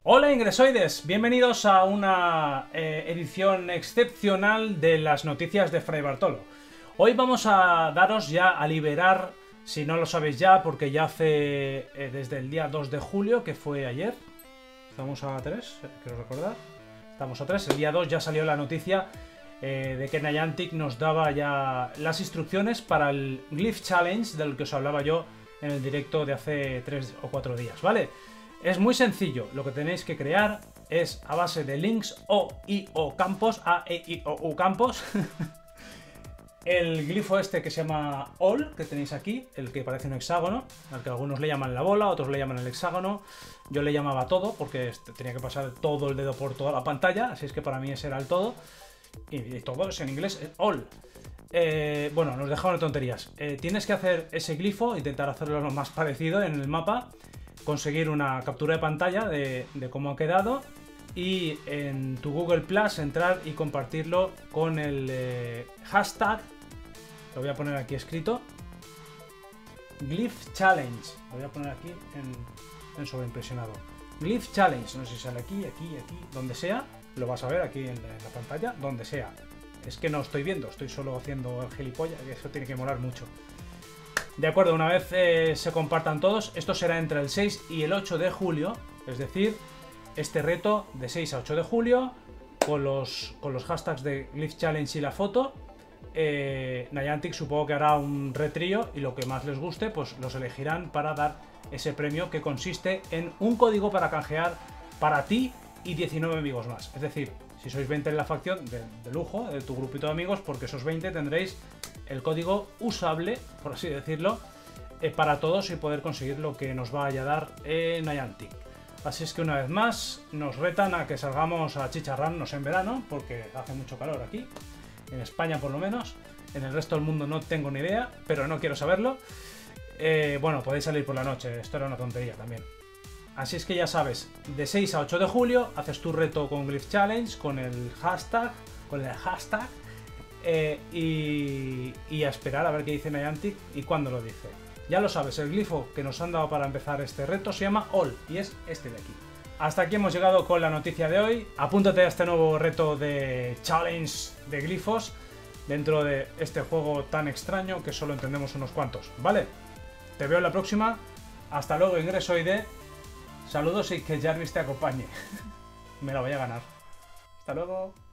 Hola ingresoides, bienvenidos a una edición excepcional de las noticias de Fray Bartolo. Hoy vamos a daros ya a liberar, si no lo sabéis ya, porque ya hace desde el día 2 de julio, que fue ayer. Estamos a 3, quiero recordar. Estamos a 3, el día 2 ya salió la noticia de que Niantic nos daba ya las instrucciones para el Glyph Challenge, del que os hablaba yo en el directo de hace 3 o 4 días, ¿vale? Es muy sencillo, lo que tenéis que crear es a base de links o i o campos, a, e, i, o, u campos, el glifo este que se llama all, que tenéis aquí, el que parece un hexágono, al que algunos le llaman la bola, otros le llaman el hexágono, yo le llamaba todo porque tenía que pasar todo el dedo por toda la pantalla, así es que para mí ese era el todo, y todo es en inglés, all. Bueno, nos dejamos de tonterías. Tienes que hacer ese glifo, intentar hacerlo lo más parecido en el mapa, conseguir una captura de pantalla de cómo ha quedado y en tu Google Plus entrar y compartirlo con el hashtag, lo voy a poner aquí escrito, Glyph Challenge, lo voy a poner aquí en sobreimpresionado, Glyph Challenge, no sé si sale aquí, donde sea, lo vas a ver aquí en la pantalla, donde sea. Es que no estoy viendo, estoy solo haciendo el gilipollas, y eso tiene que molar mucho. De acuerdo, una vez se compartan todos, esto será entre el 6 y el 8 de julio, es decir, este reto de 6 a 8 de julio, con los hashtags de Glyph Challenge y la foto. Niantic supongo que hará un retrío y lo que más les guste, pues los elegirán para dar ese premio que consiste en un código para canjear para ti y 19 amigos más. Es decir, si sois 20 en la facción, de lujo, de tu grupito de amigos, porque esos 20 tendréis el código usable, por así decirlo, para todos y poder conseguir lo que nos vaya a dar Niantic. Así es que una vez más nos retan a que salgamos a chicharrarnos en verano, porque hace mucho calor aquí, en España por lo menos. En el resto del mundo no tengo ni idea, pero no quiero saberlo. Bueno, podéis salir por la noche, esto era una tontería también. Así es que ya sabes, de 6 a 8 de julio haces tu reto con Glyph Challenge, con el hashtag, y a esperar a ver qué dice Niantic y cuándo lo dice. Ya lo sabes, el glifo que nos han dado para empezar este reto se llama All y es este de aquí. Hasta aquí hemos llegado con la noticia de hoy. Apúntate a este nuevo reto de challenge de glifos dentro de este juego tan extraño que solo entendemos unos cuantos, ¿vale? Te veo en la próxima. Hasta luego, ingresoide. Saludos y que Jarvis te acompañe. Me la voy a ganar. Hasta luego.